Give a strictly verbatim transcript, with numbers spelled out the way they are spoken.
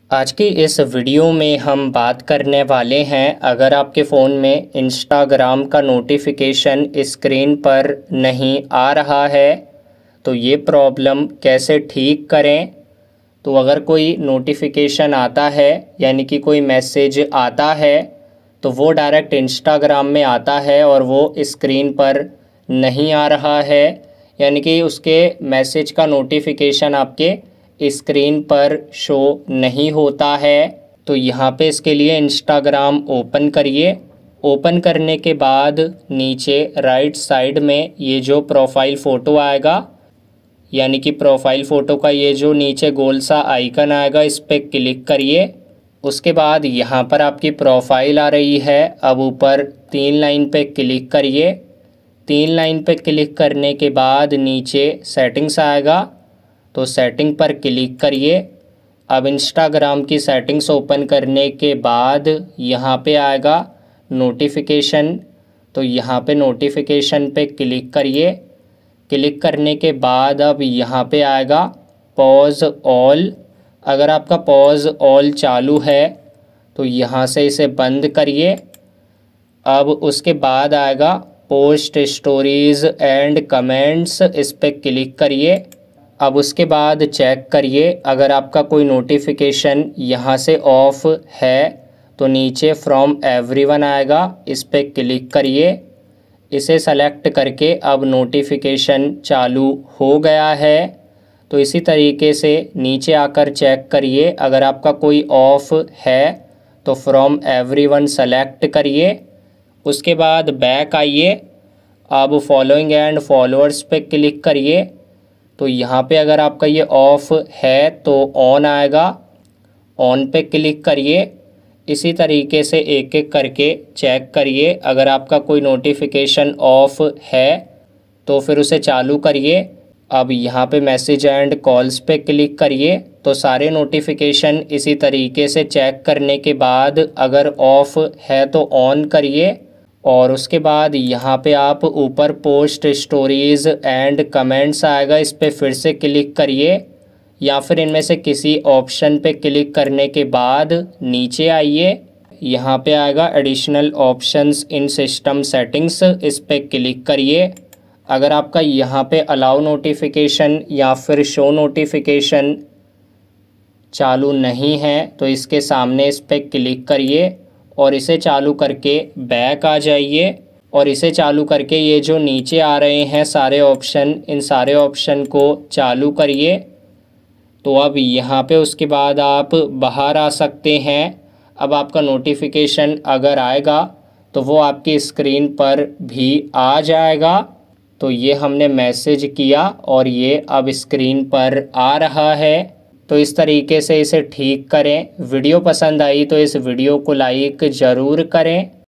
आज की इस वीडियो में हम बात करने वाले हैं, अगर आपके फ़ोन में इंस्टाग्राम का नोटिफिकेशन स्क्रीन पर नहीं आ रहा है तो ये प्रॉब्लम कैसे ठीक करें। तो अगर कोई नोटिफिकेशन आता है यानी कि कोई मैसेज आता है तो वो डायरेक्ट इंस्टाग्राम में आता है और वो स्क्रीन पर नहीं आ रहा है, यानी कि उसके मैसेज का नोटिफिकेशन आपके स्क्रीन पर शो नहीं होता है। तो यहाँ पे इसके लिए इंस्टाग्राम ओपन करिए। ओपन करने के बाद नीचे राइट साइड में ये जो प्रोफाइल फ़ोटो आएगा, यानी कि प्रोफाइल फ़ोटो का ये जो नीचे गोल सा आइकन आएगा, इस पर क्लिक करिए। उसके बाद यहाँ पर आपकी प्रोफाइल आ रही है। अब ऊपर तीन लाइन पे क्लिक करिए। तीन लाइन पे क्लिक करने के बाद नीचे सेटिंग्स आएगा, तो सेटिंग पर क्लिक करिए। अब इंस्टाग्राम की सेटिंग्स ओपन करने के बाद यहाँ पे आएगा नोटिफिकेशन, तो यहाँ पे नोटिफिकेशन पे क्लिक करिए। क्लिक करने के बाद अब यहाँ पे आएगा पॉज ऑल। अगर आपका पॉज ऑल चालू है तो यहाँ से इसे बंद करिए। अब उसके बाद आएगा पोस्ट स्टोरीज़ एंड कमेंट्स, इस पर क्लिक करिए। अब उसके बाद चेक करिए, अगर आपका कोई नोटिफिकेशन यहाँ से ऑफ है तो नीचे फ्रॉम एवरीवन आएगा, इस पर क्लिक करिए। इसे सेलेक्ट करके अब नोटिफिकेशन चालू हो गया है। तो इसी तरीके से नीचे आकर चेक करिए, अगर आपका कोई ऑफ है तो फ्रॉम एवरीवन सेलेक्ट करिए। उसके बाद बैक आइए। अब फॉलोइंग एंड फॉलोअर्स पे क्लिक करिए। तो यहाँ पे अगर आपका ये ऑफ है तो ऑन आएगा, ऑन पे क्लिक करिए। इसी तरीके से एक एक करके चेक करिए, अगर आपका कोई नोटिफिकेशन ऑफ है तो फिर उसे चालू करिए। अब यहाँ पे मैसेज एंड कॉल्स पे क्लिक करिए। तो सारे नोटिफिकेशन इसी तरीके से चेक करने के बाद अगर ऑफ है तो ऑन करिए, और उसके बाद यहाँ पे आप ऊपर पोस्ट स्टोरीज़ एंड कमेंट्स आएगा, इस पर फिर से क्लिक करिए, या फिर इनमें से किसी ऑप्शन पे क्लिक करने के बाद नीचे आइए। यहाँ पे आएगा additional options in system settings, इस पर क्लिक करिए। अगर आपका यहाँ पे अलाउ नोटिफिकेशन या फिर शो नोटिफिकेशन चालू नहीं है तो इसके सामने इस पर क्लिक करिए और इसे चालू करके बैक आ जाइए। और इसे चालू करके ये जो नीचे आ रहे हैं सारे ऑप्शन, इन सारे ऑप्शन को चालू करिए। तो अब यहाँ पे उसके बाद आप बाहर आ सकते हैं। अब आपका नोटिफिकेशन अगर आएगा तो वो आपकी स्क्रीन पर भी आ जाएगा। तो ये हमने मैसेज किया और ये अब स्क्रीन पर आ रहा है। तो इस तरीके से इसे ठीक करें। वीडियो पसंद आई तो इस वीडियो को लाइक ज़रूर करें।